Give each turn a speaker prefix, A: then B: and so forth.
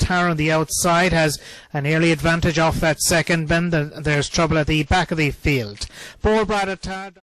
A: Tar on the outside has an early advantage off that second bend. There's trouble at the back of the field. 4 Tar